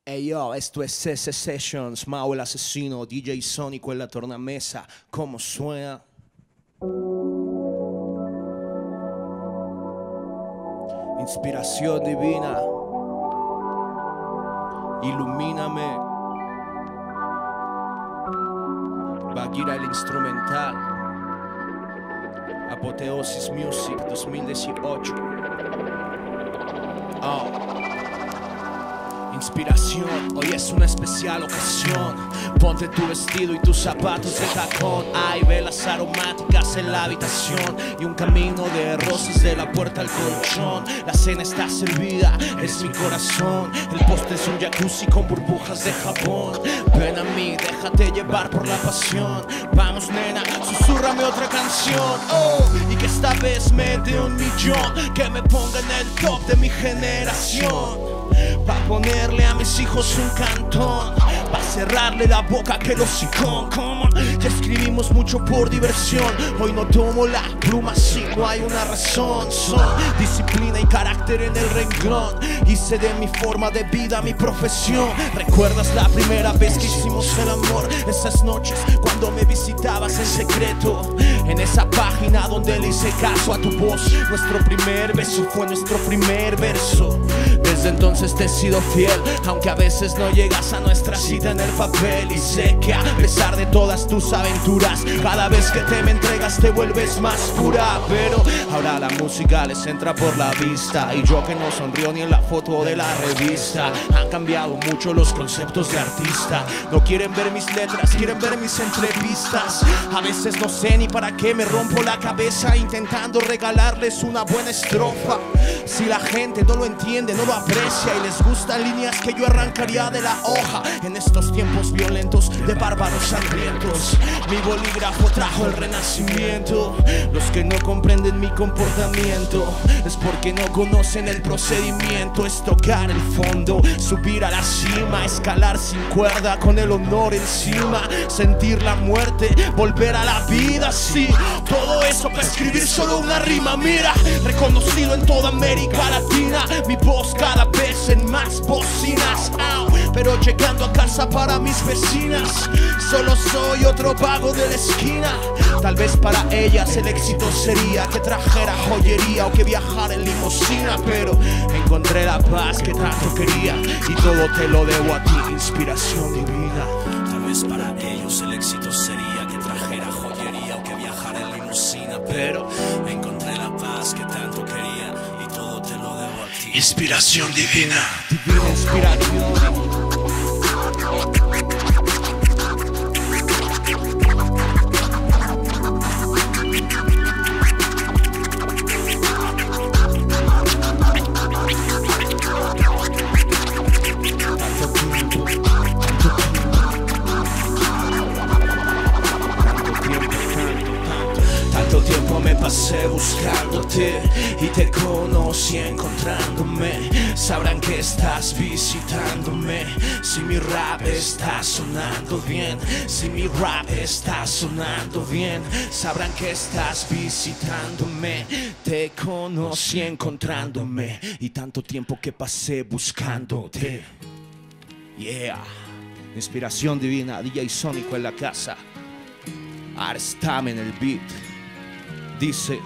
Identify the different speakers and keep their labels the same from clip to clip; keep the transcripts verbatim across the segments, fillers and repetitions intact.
Speaker 1: Hey yo, esto es C C Sessions, Mao el asesino, D J Sónico en la tornamesa. ¿Cómo suena? Inspiración divina, ilumíname. Bagheera el instrumental, Apoteosis Music dos mil dieciocho. Oh. Inspiración, hoy es una especial ocasión. Ponte tu vestido y tus zapatos de tacón. Hay velas aromáticas en la habitación y un camino de rosas de la puerta al colchón. La cena está servida, es mi corazón. El postre es un jacuzzi con burbujas de jabón. Ven a mí, déjate llevar por la pasión. Vamos nena, susúrrame otra canción. Oh, y que esta vez me dé un millón, que me ponga en el top de mi generación. Pa' ponerle a mis hijos un cantón, pa' cerrarle la boca a aquel hocicón. Como ya escribimos mucho por diversión, hoy no tomo la pluma si no hay una razón. Son disciplina y carácter en el renglón. Hice de mi forma de vida mi profesión. ¿Recuerdas la primera vez que hicimos el amor? Esas noches cuando me visitabas en secreto, en esa página donde le hice caso a tu voz. Nuestro primer beso fue nuestro primer verso. Desde entonces te he sido fiel, aunque a veces no llegas a nuestra cita en el papel. Y sé que a pesar de todas tus aventuras, cada vez que te me entregas te vuelves más pura. Pero ahora la música les entra por la vista, y yo que no sonrío ni en la foto de la revista. Han cambiado mucho los conceptos de artista. No quieren ver mis letras, quieren ver mis entrevistas. A veces no sé ni para qué me rompo la cabeza intentando regalarles una buena estrofa. Si la gente no lo entiende, no lo aprecia y les gustan líneas que yo arrancaría de la hoja. En estos tiempos violentos de bárbaros sangrientos, mi bolígrafo trajo el renacimiento. Los que no comprenden mi comportamiento es porque no conocen el procedimiento. Es tocar el fondo, subir a la cima, escalar sin cuerda con el honor encima, sentir la muerte, volver a la vida. Sí, todo eso para escribir solo una rima. Mira, reconocido en toda América Latina, mi voz cada vez en más bocinas. Ow. Pero llegando a casa para mis vecinas, solo soy otro vago de la esquina. Tal vez para ellas el éxito sería que trajera joyería o que viajara en limusina. Pero encontré la paz que tanto quería y todo te lo debo a ti, inspiración divina.
Speaker 2: Tal vez para ellos el éxito sería que trajera joyería o que viajara en limusina. Pero encontré la paz que tanto quería y todo te lo debo a ti. Inspiración divina.
Speaker 1: Divina inspiración. Tanto tiempo me pasé buscándote y te conocí encontrándome. Sabrán que estás visitándome si mi rap está sonando bien. Si mi rap está sonando bien, sabrán que estás visitándome. Te conocí encontrándome y tanto tiempo que pasé buscándote. Yeah, inspiración divina, D J Sónico en la casa. Arstame en el beat. Dice: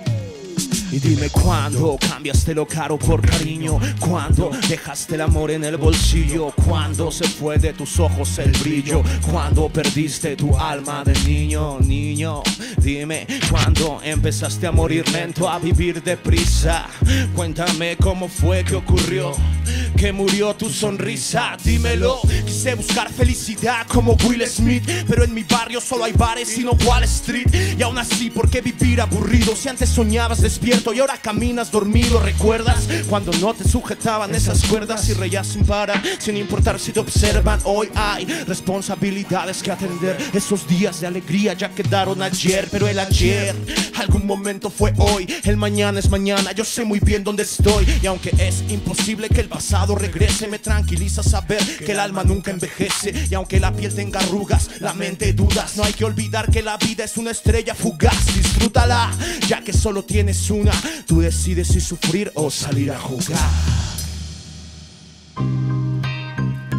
Speaker 1: y dime cuándo cambiaste lo caro por cariño, cuándo dejaste el amor en el bolsillo, cuándo se fue de tus ojos el brillo, cuándo perdiste tu alma de niño, niño. Dime cuándo empezaste a morir lento, a vivir deprisa. Cuéntame cómo fue que ocurrió que murió tu sonrisa. Dímelo, quise buscar felicidad como Will Smith, pero en mi barrio solo hay bares y no Wall Street. Y aún así, ¿por qué vivir aburrido? Si antes soñabas despierto y ahora caminas dormido. ¿Recuerdas cuando no te sujetaban esas cuerdas y reías sin parar, sin importar si te observan? Hoy hay responsabilidades que atender. Esos días de alegría ya quedaron ayer, pero el ayer algún momento fue hoy. El mañana es mañana, yo sé muy bien dónde estoy. Y aunque es imposible que el pasado regrese, me tranquiliza saber que el alma nunca envejece. Y aunque la piel tenga arrugas, la mente dudas, no hay que olvidar que la vida es una estrella fugaz. Disfrútala, ya que solo tienes una. Tú decides si sufrir o salir a jugar.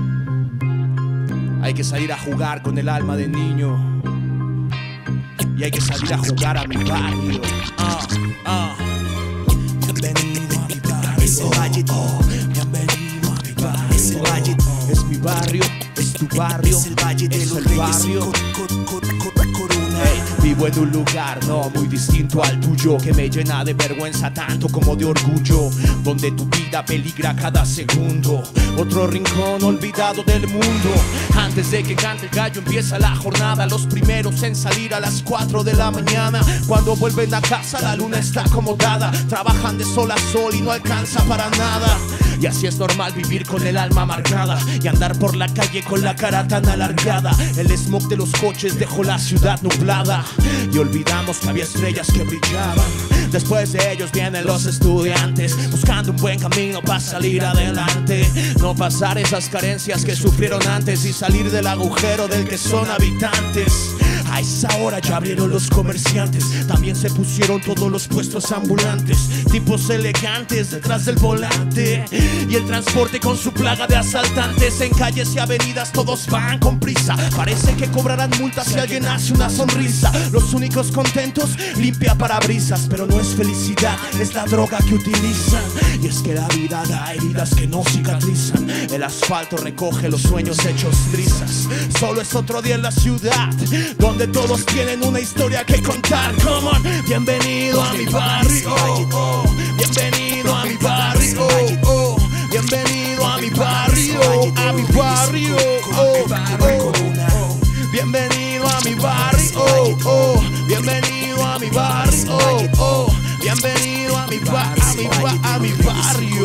Speaker 1: Hay que salir a jugar con el alma de niño. Y hay que salir a jugar a mi barrio. Ah, ah. Bienvenido a mi barrio. Es el valle. Oh, bienvenido a mi barrio. Es el valle. Es mi barrio, es tu barrio. Es el valle de los reyes. Hey, vivo en un lugar no muy distinto al tuyo, que me llena de vergüenza tanto como de orgullo, donde tu vida peligra cada segundo. Otro rincón olvidado del mundo. Antes de que cante el gallo empieza la jornada. Los primeros en salir a las cuatro de la mañana. Cuando vuelven a casa la luna está acomodada. Trabajan de sol a sol y no alcanza para nada. Y así es normal vivir con el alma amargada y andar por la calle con la cara tan alargada. El smog de los coches dejó la ciudad nublada y olvidamos que había estrellas que brillaban. Después de ellos vienen los estudiantes, buscando un buen camino para salir adelante. No pasar esas carencias que sufrieron antes y salir del agujero del que son habitantes. A esa hora ya abrieron los comerciantes, también se pusieron todos los puestos ambulantes, tipos elegantes detrás del volante. Y el transporte con su plaga de asaltantes. En calles y avenidas todos van con prisa. Parece que cobrarán multas si alguien hace una sonrisa. Los únicos contentos, limpia parabrisas. Pero no es felicidad, es la droga que utilizan. Y es que la vida da heridas que no cicatrizan. El asfalto recoge los sueños hechos trizas. Solo es otro día en la ciudad, donde todos tienen una historia que contar. Come on, bienvenido a mi barrio. Oh, bienvenido a mi barrio. Oh, bienvenido a mi barrio. A mi barrio. Oh, oh, oh. Bienvenido a mi barrio. Oh, oh. Bienvenido a mi barrio. Oh, oh. Bienvenido a mi barrio. A mi, ba a mi barrio.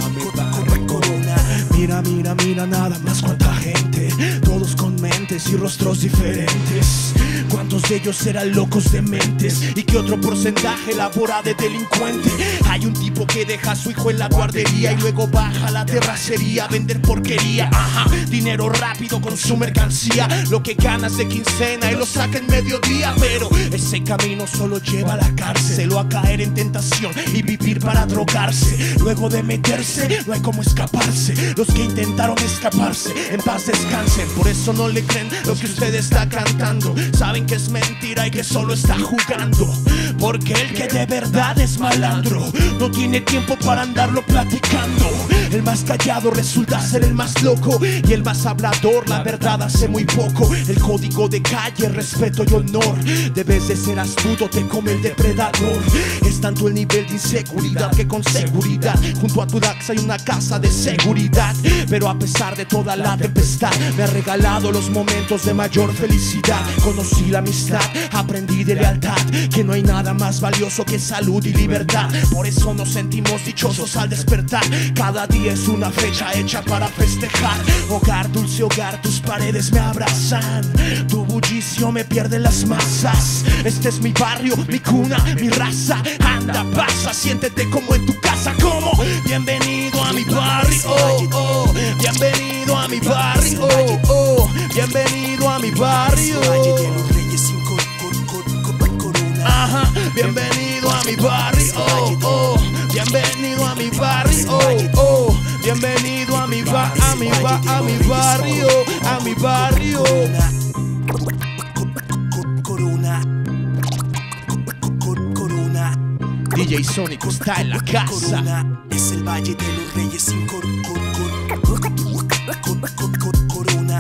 Speaker 1: Mira, mira, mira nada más cuánta gente, todos con mentes y rostros diferentes. ¿Cuántos de ellos serán locos de mentes? ¿Y qué otro porcentaje labora de delincuente? Hay un tipo que deja a su hijo en la guardería y luego baja a la terracería a vender porquería. Ajá, dinero rápido con su mercancía, lo que ganas de quincena y lo saca en mediodía. Pero ese camino solo lleva a la cárcel o a caer en tentación y vivir para drogarse. Luego de meterse no hay como escaparse. Los que intentaron escaparse en paz descansen. Por eso no le creen lo que usted está cantando. Saben que es mentira y que solo está jugando. Porque el que de verdad es malandro no tiene tiempo para andarlo platicando. El más callado resulta ser el más loco y el más hablador la verdad hace muy poco. El código de calle, respeto y honor. Debes de ser astuto, te come el depredador. Es tanto el nivel de inseguridad que con seguridad junto a tu Dax hay una casa de seguridad. Pero a pesar de toda la tempestad me ha regalado los momentos de mayor felicidad. Conocí la amistad, aprendí de lealtad, que no hay nada más valioso que salud y libertad. Por eso nos sentimos dichosos al despertar. Cada día es una fecha hecha para festejar. Hogar, dulce hogar, tus paredes me abrazan. Tu bullicio me pierde las masas. Este es mi barrio, mi cuna, mi raza. Anda, pasa, siéntete como en tu casa. Como bienvenido a mi barrio. Oh, oh. Bienvenido a mi barrio. Oh, oh. Bienvenido a mi barrio. Ajá, bienvenido a mi barrio. Oh, oh. Bienvenido a mi barrio. Oh, oh. Bienvenido a mi ba a mi ba a mi barrio, a mi barrio. Corona. Corona. D J Sónico está en la casa. Corona es el valle de los reyes sin cor cor cor corona.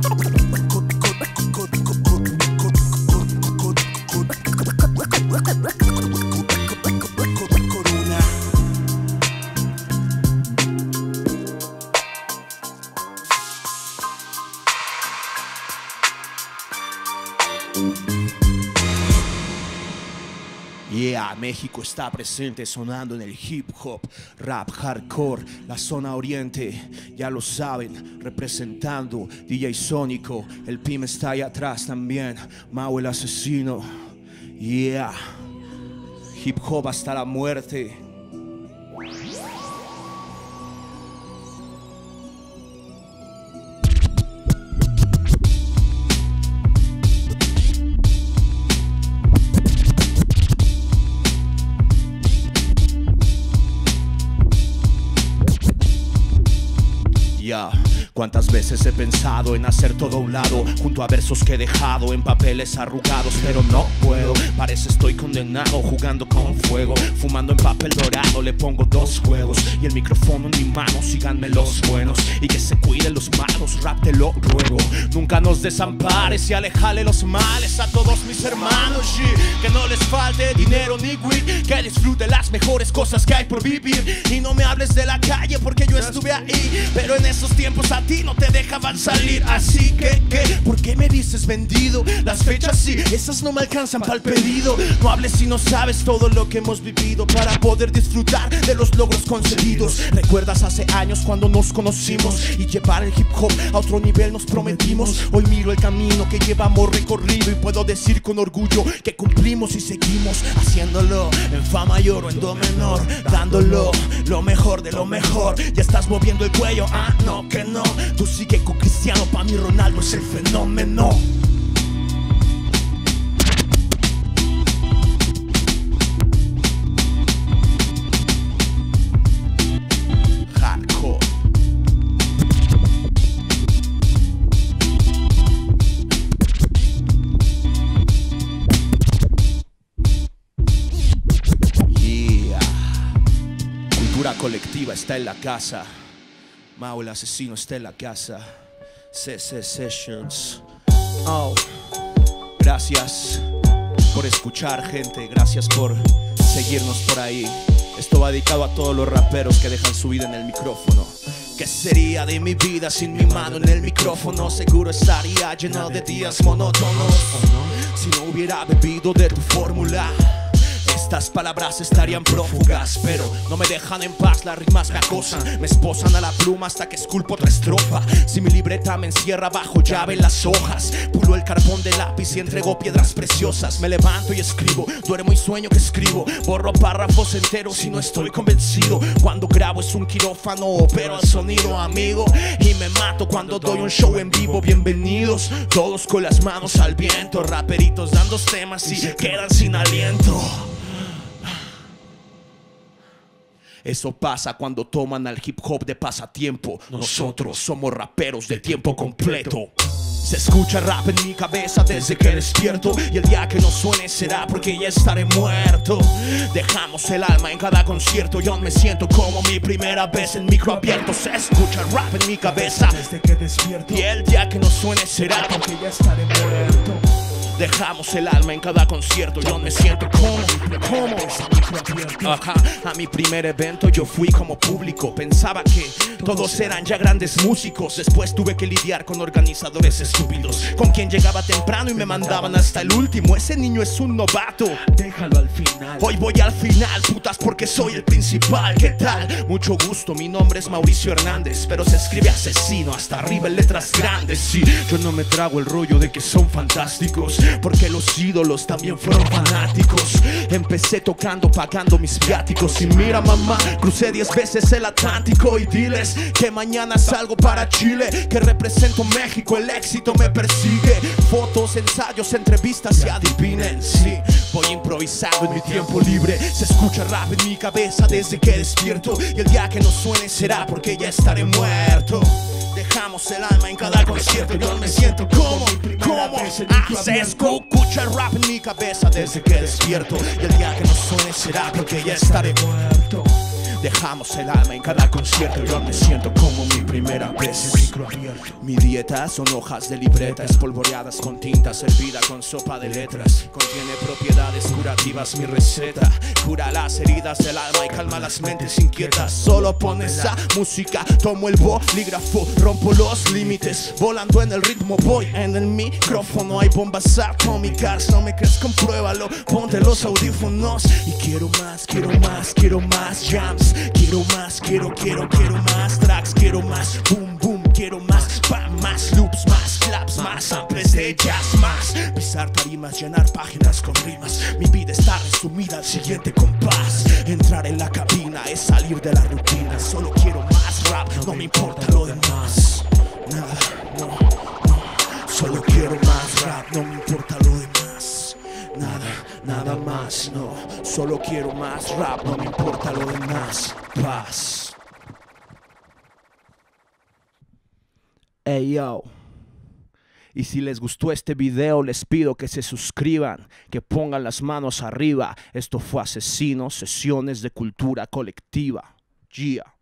Speaker 1: Yeah, México está presente sonando en el hip hop, rap, hardcore, la zona oriente, ya lo saben, representando D J Sónico, el P I M está ahí atrás también, Mau el asesino, yeah, hip hop hasta la muerte. Ya, Cuántas veces he pensado en hacer todo a un lado, junto a versos que he dejado en papeles arrugados, pero no puedo, parece estoy condenado, jugando con fuego, fumando en papel dorado, le pongo dos juegos y el micrófono en mi mano, síganme los buenos y que se cuiden los malos, rap te lo ruego, nunca nos desampares y alejale los males a todos mis hermanos, y que no les falte dinero ni weed, que disfrute las mejores cosas que hay por vivir, y no me hables de la calle porque yo estuve ahí, pero en esos tiempos a ti no te dejaban salir, así que, ¿qué? ¿Por qué me dices vendido? Las fechas sí, esas no me alcanzan para el pedido, no hables si no sabes todo lo que hemos vivido para poder disfrutar de los logros conseguidos. ¿Recuerdas hace años cuando nos conocimos y llevar el hip hop a otro nivel nos prometimos? Hoy miro el camino que llevamos recorrido y puedo decir con orgullo que cumplimos y seguimos haciéndolo en fa mayor o en do menor, dándolo lo mejor de lo mejor. Ya estás moviendo el cuello, ah, no, que no. Tú sigue con Cristiano, pa' mí Ronaldo es el fenómeno. Hardcore. Yeah. Cultura colectiva está en la casa. Mao el asesino está en la casa. C C Sessions. Oh, gracias por escuchar, gente. Gracias por seguirnos por ahí. Esto va dedicado a todos los raperos que dejan su vida en el micrófono. ¿Qué sería de mi vida sin mi mano en el micrófono? Seguro estaría lleno de días monótonos si no hubiera bebido de tu fórmula. Estas palabras estarían prófugas, pero no me dejan en paz, las rimas me acosan, me esposan a la pluma hasta que esculpo otra estrofa. Si mi libreta me encierra bajo llave en las hojas, pulo el carbón del lápiz y entrego piedras preciosas. Me levanto y escribo, duermo y sueño que escribo, borro párrafos enteros y no estoy convencido. Cuando grabo es un quirófano, pero el sonido amigo, y me mato cuando doy un show en vivo. Bienvenidos todos con las manos al viento, raperitos dando temas y quedan sin aliento. Eso pasa cuando toman al hip hop de pasatiempo. Nosotros somos raperos de tiempo completo. Se escucha rap en mi cabeza desde que despierto, y el día que no suene será porque ya estaré muerto. Dejamos el alma en cada concierto, yo me siento como mi primera vez en micro abierto. Se escucha rap en mi cabeza desde que despierto, y el día que no suene será porque ya estaré muerto. Dejamos el alma en cada concierto, yo me siento como, como Ajá, a mi primer evento yo fui como público. Pensaba que todos eran ya grandes músicos. Después tuve que lidiar con organizadores estúpidos, con quien llegaba temprano y me mandaban hasta el último. Ese niño es un novato, déjalo al final. Hoy voy al final, putas, porque soy el principal. ¿Qué tal? Mucho gusto, mi nombre es Mauricio Hernández, pero se escribe asesino hasta arriba en letras grandes. Sí, yo no me trago el rollo de que son fantásticos, porque los ídolos también fueron fanáticos. Empecé tocando, pagando mis viáticos, y mira mamá, crucé diez veces el Atlántico. Y diles que mañana salgo para Chile, que represento México, el éxito me persigue. Fotos, ensayos, entrevistas y adivinen, sí, voy improvisando en mi tiempo libre. Se escucha rap en mi cabeza desde que despierto, y el día que no suene será porque ya estaré muerto. Dejamos el alma en cada concierto, yo me siento como, como ah, se escucha el rap en mi cabeza desde que despierto, y el día que no suene será porque ya estaré muerto. Dejamos el alma en cada concierto, yo me siento como mi primera vez. Mi dieta son hojas de libreta espolvoreadas con tinta servida con sopa de letras. Contiene propiedades curativas mi receta, cura las heridas del alma y calma las mentes inquietas. Solo pon esa música, tomo el bolígrafo, rompo los límites, volando en el ritmo voy en el micrófono. Hay bombas atómicas, no me crees, compruébalo, ponte los audífonos. Y quiero más, quiero más, quiero más jams. Quiero más, quiero, quiero, quiero más tracks, quiero más boom, boom, quiero más pa, más loops, más claps, más samples de jazz, más pisar tarimas, llenar páginas con rimas. Mi vida está resumida al siguiente compás. Entrar en la cabina es salir de la rutina. Solo quiero más rap, no me importa lo demás. Nada, no, no. Solo quiero más rap, no me importa lo demás. Nada, nada más, no. Solo quiero más rap, no me importa lo demás. Paz. Hey yo. Y si les gustó este video, les pido que se suscriban, que pongan las manos arriba. Esto fue Asesinos, sesiones de cultura colectiva. Yeah.